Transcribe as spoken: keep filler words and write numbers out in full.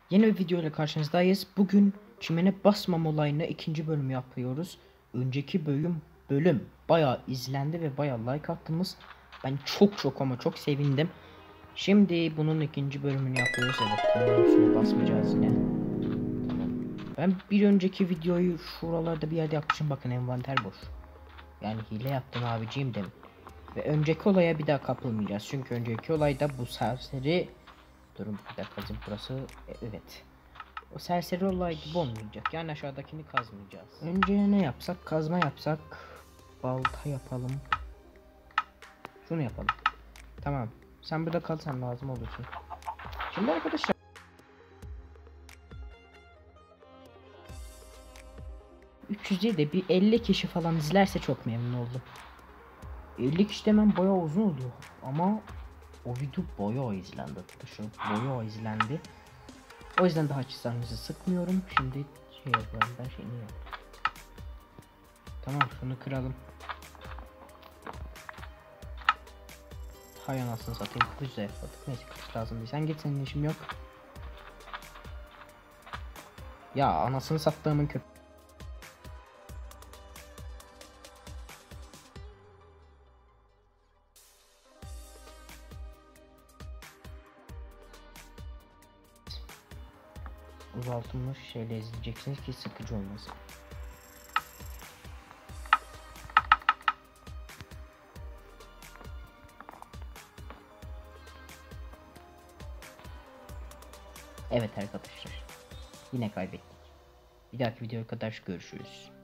Yeni bir video ile karşınızdayız. Bugün çimene basmam olayını ikinci bölümü yapıyoruz. Önceki bölüm bölüm bayağı izlendi ve bayağı like attınız. Ben çok çok ama çok sevindim. Şimdi bunun ikinci bölümünü yapıyoruz. Evet, bunun üstüne basmayacağız yine. Tamam. Ben bir önceki videoyu şuralarda bir yerde yapmışım. Bakın, envanter boş. Yani hile yaptım abiciğim dedim. Ve önceki olaya bir daha kapılmayacağız. Çünkü önceki olayda bu serseri... Durun bir dakika, burası... E, evet. O serseri olay gibi olmayacak. Yani aşağıdakini kazmayacağız. Önce ne yapsak? Kazma yapsak. Balta yapalım. Şunu yapalım. Tamam. Sen burada kalsan lazım olursun. Şimdi arkadaşlar, üç yüz de bir elli kişi falan izlerse çok memnun oldum. elli kişi demem bayağı uzun oluyor. Ama o video bayağı izlendi. Arkadaşlar bayağı izlendi. O yüzden daha çizerinizi sıkmıyorum. Şimdi şey yapalım. Ben şey niye yaptım? Tamam, şunu kıralım. Hay anasını satayım, güzel yapmadık. Neyse, kılıç lazım değil. Sen git, senin işim yok. Ya anasını sattığımın köp... Uzatılmış şeyle izleyeceksiniz ki sıkıcı olmasın. Evet arkadaşlar, yine kaybettik. Bir dahaki videoya kadar görüşürüz.